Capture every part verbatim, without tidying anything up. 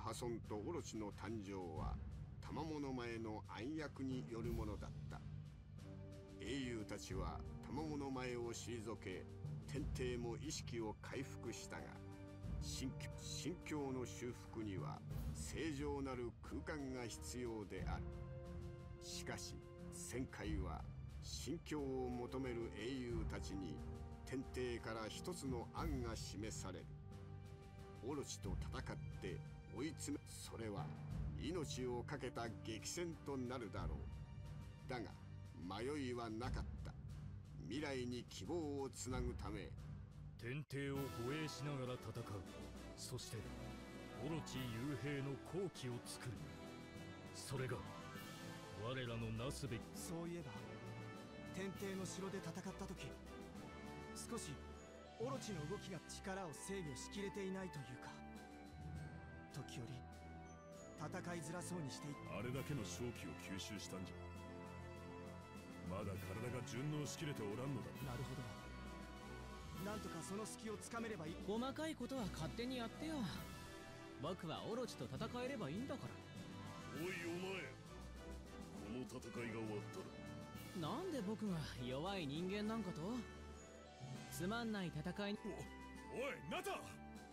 破損とオロチの誕生は賜物前の暗躍によるものだった。英雄たちは賜物前を退け、天帝も意識を回復したが、神境の修復には正常なる空間が必要である。しかし旋回は神境を求める英雄たちに天帝から一つの案が示される。オロチと戦って追い詰め、それは命を懸けた激戦となるだろう。だが迷いはなかった。未来に希望をつなぐため天帝を護衛しながら戦う。そしてオロチ幽閉の好機を作る。それが我らのなすべき。 そういえば天帝の城で戦った時、少しオロチの動きが力を制御しきれていないというか、時折戦いづらそうにしていた。 あれだけの勝機を吸収したんじゃ、まだ体が順応しきれておらんのだ。 なるほど。なんとかその隙をつかめればいい。 細かいことは勝手にやってよ。僕はオロチと戦えればいいんだから。 おいお前、この戦いが終わったらなんで僕が弱い人間なんかと。つまんない戦いに。 お、おいナタ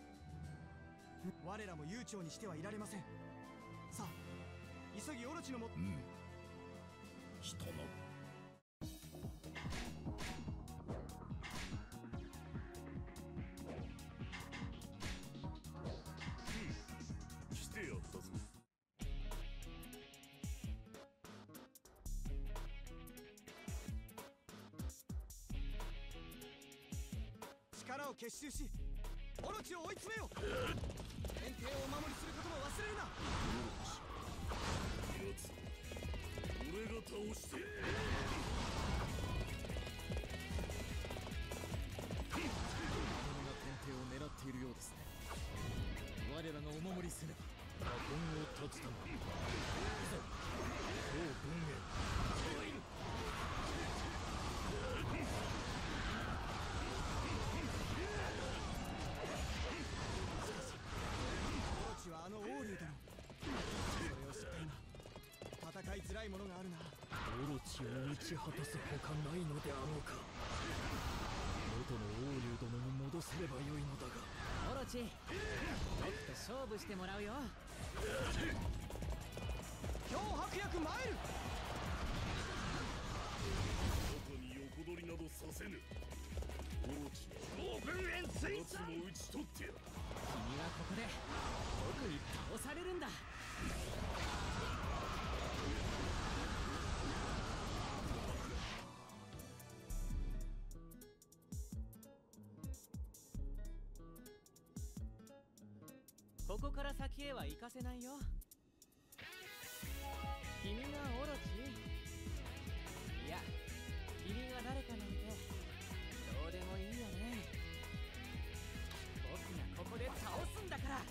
我らも悠長にしてはいられません。さあ急ぎオロチのも。 うん、人の来てやったぞ。 力を結集しオロチを追い詰めよう。天帝をお守りすることも忘れるな。 やつ俺が倒して。 天帝を狙っているようですね。我らがお守りすれば馬根を断つため。いざ当軍へ。 オロチはあの王竜だろ。それを知った今戦いづらいものがあるな。 オロチを打ち果たすほかないのであろうか。元の王竜殿に戻せればよいのだが。 オロチ、僕と勝負してもらうよ。 今日白薬参る。 外に横取りなどさせぬ。オロチは軍援追加も討ち取ってやる。 君はここで僕に倒されるんだ。ここから先へは行かせないよ。君がオロチ？いや、君が誰かなんてどうでもいいよね。僕がここで倒すんだから。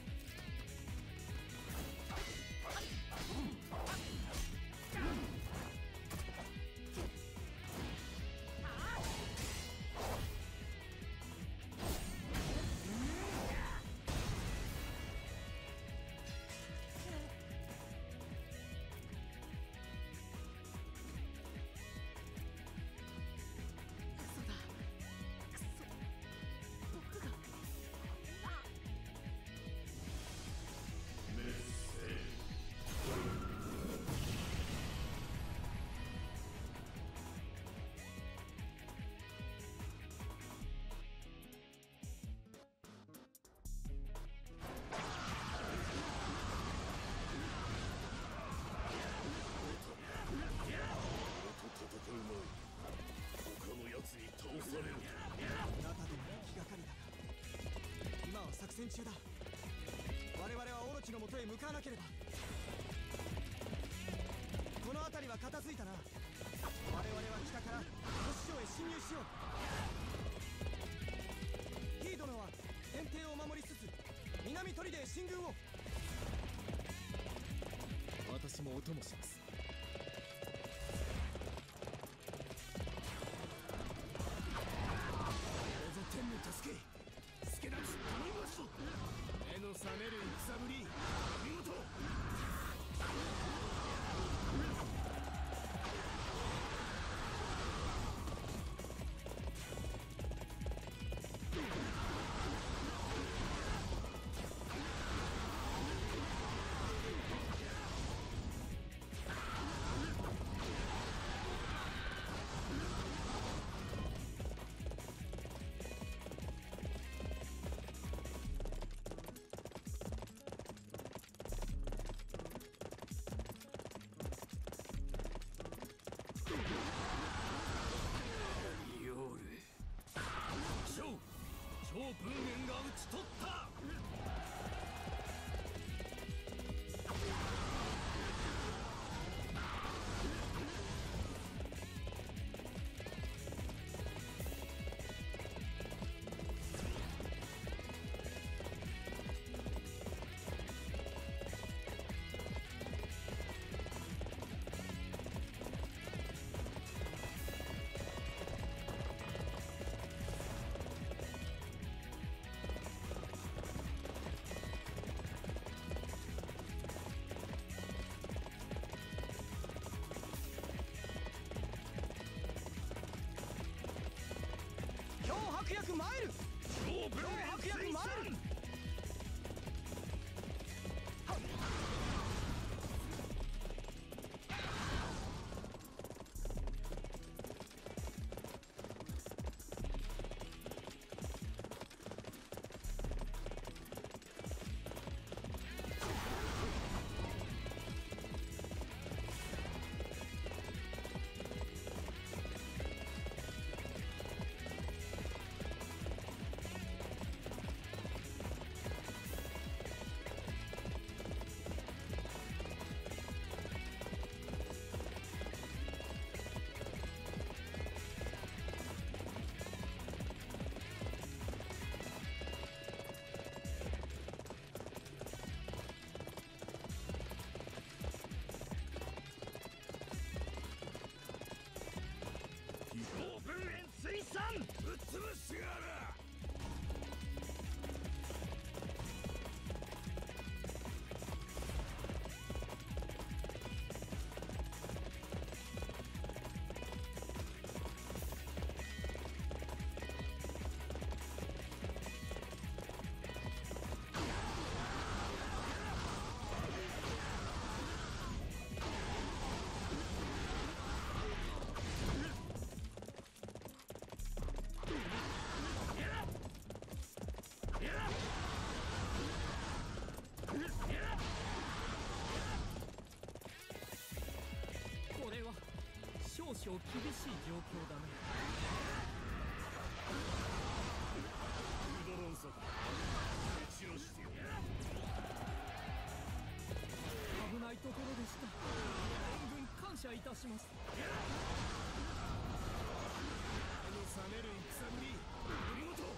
戦中だ。我々はオロチの元へ向かわなければ。この辺りは片付いたな。我々は北から都市城へ侵入しよう。ヒー殿は天帝を守りつつ南砦へ進軍を。 私もお供します。 どうぞ天の助け。助立ち頼みます。目の覚める戦ぶり。 取った。 強迫薬マイル、 超分迫薬マイル。ぶっ潰してやる。 これは少々厳しい状況だね。 ウドロンソか打ちのしてよ。 危ないところでした。援軍感謝いたします。 あの冷める戦ぶり見事。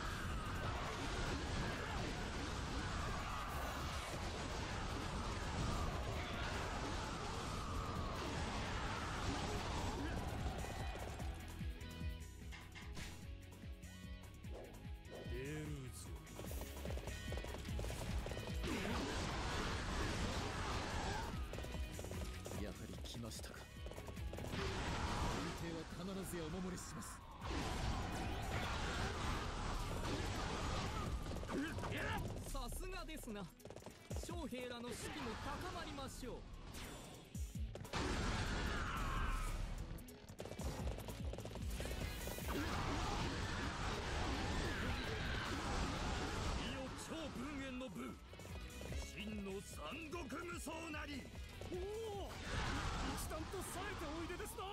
やはり来ましたか。軍艇は必ずやお守りします。さすがですな。将兵らの士気も高まりましょう。 超文縁の部真の三国無双なり。おお、一段と冴えておいでですな。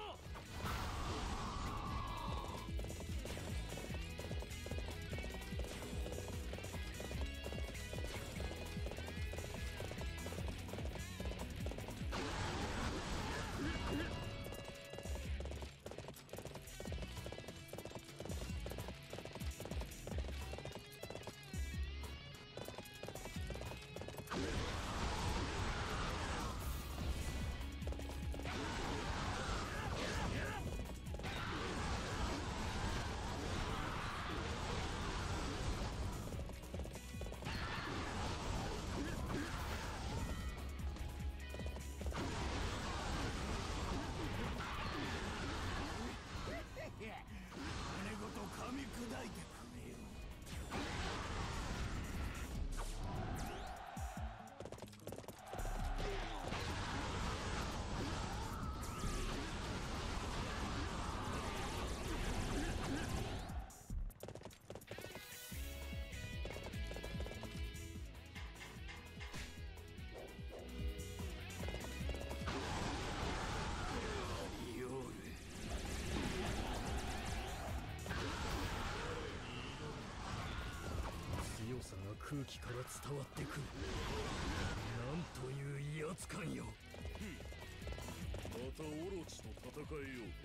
空気から伝わってくる。なんという威圧感よ。 またオロチと戦えよう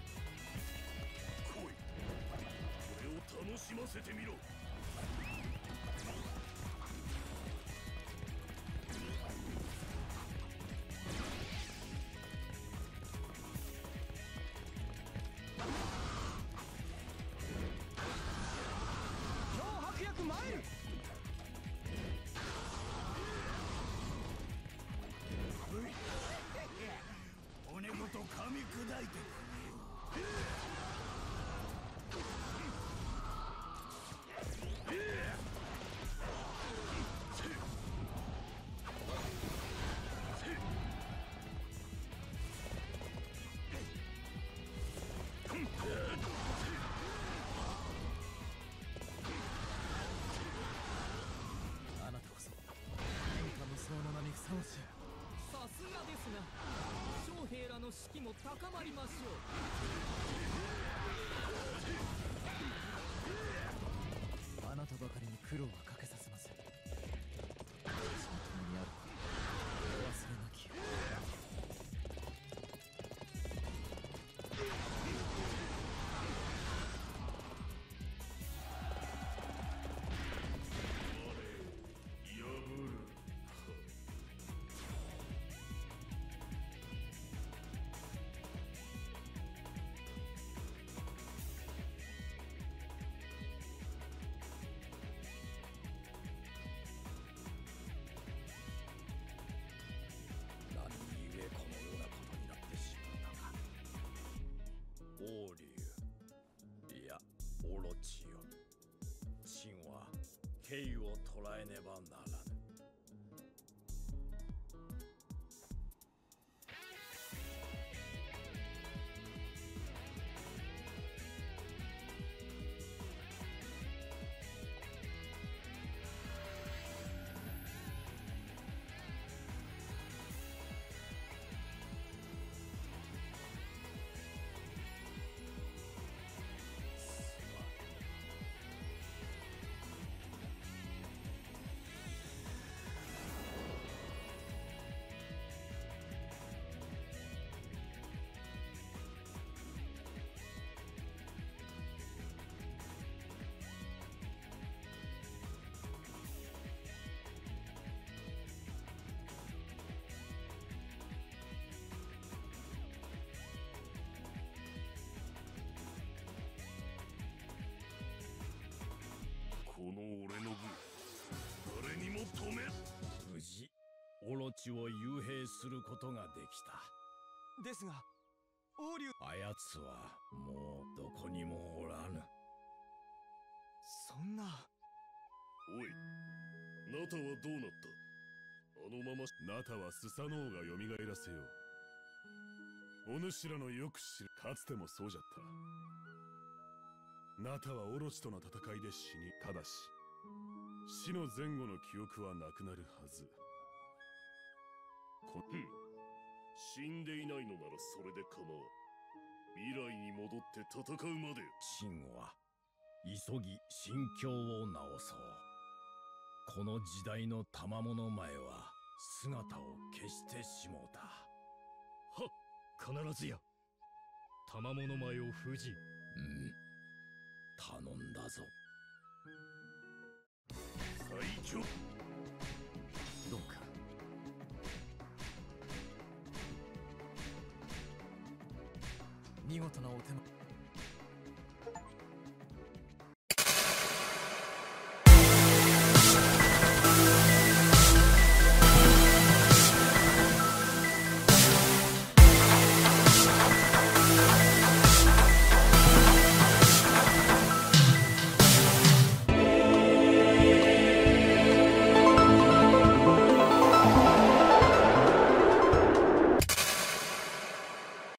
と。来い、俺を楽しませてみろ。骨ごと噛み砕いてくれよ。 あなたこそ天下無双の名にふさわしい。 さすがですが、将兵らの士気も高まりましょう。 あなたばかりに苦労はかけさせません。私の共にあるお忘れなきよ。 王竜、いやオロチよ。秦は慶を捕らえねばならぬ。この俺の分、誰にも止め。無事オロチを幽閉することができた。 ですが王竜、 あやつはもうどこにもおらぬ。 そんな。 おい、ナタはどうなった？あのままナタはスサノオが蘇らせよう。お主らのよく知る、かつてもそうじゃった。ナタはオロチとの戦いで死に、ただし死の前後の記憶はなくなるはず。こふん、死んでいないのならそれで構わん。未来に戻って戦うまで。秦は急ぎ心境を直そう。この時代の賜物前は姿を消してしもうた。 はっ、必ずや賜物前を封じ。 うん、頼んだぞ。最強。 どうか見事なお手間。